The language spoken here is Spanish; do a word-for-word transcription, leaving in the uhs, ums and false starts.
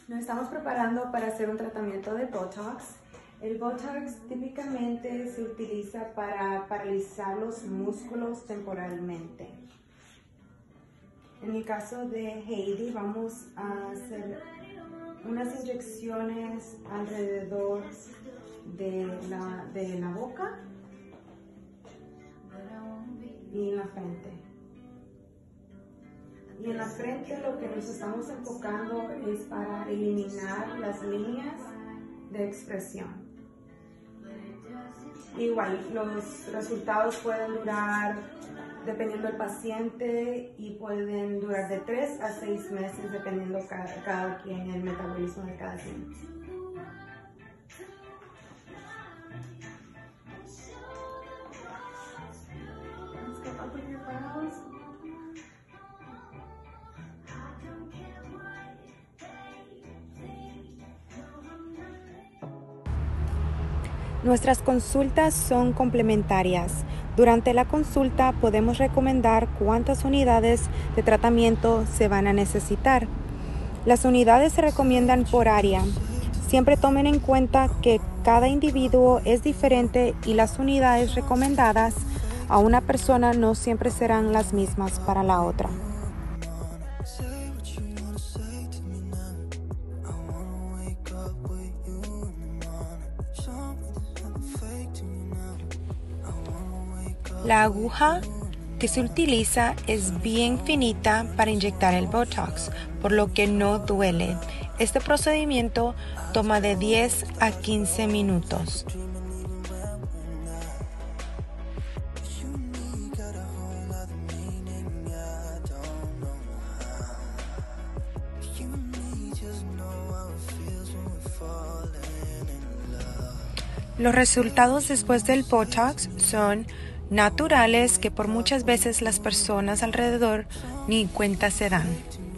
Nos estamos preparando para hacer un tratamiento de Botox. El Botox típicamente se utiliza para paralizar los músculos temporalmente. En el caso de Heidi vamos a hacer unas inyecciones alrededor de la, de la boca y en la frente. Y en la frente lo que nos estamos enfocando es para eliminar las líneas de expresión. Igual, los resultados pueden durar, dependiendo del paciente, y pueden durar de tres a seis meses, dependiendo cada, cada quien, el metabolismo de cada quien. Nuestras consultas son complementarias. Durante la consulta podemos recomendar cuántas unidades de tratamiento se van a necesitar. Las unidades se recomiendan por área. Siempre tomen en cuenta que cada individuo es diferente y las unidades recomendadas a una persona no siempre serán las mismas para la otra. La aguja que se utiliza es bien finita para inyectar el Botox, por lo que no duele. Este procedimiento toma de diez a quince minutos. Los resultados después del Botox son naturales, que por muchas veces las personas alrededor ni cuenta se dan.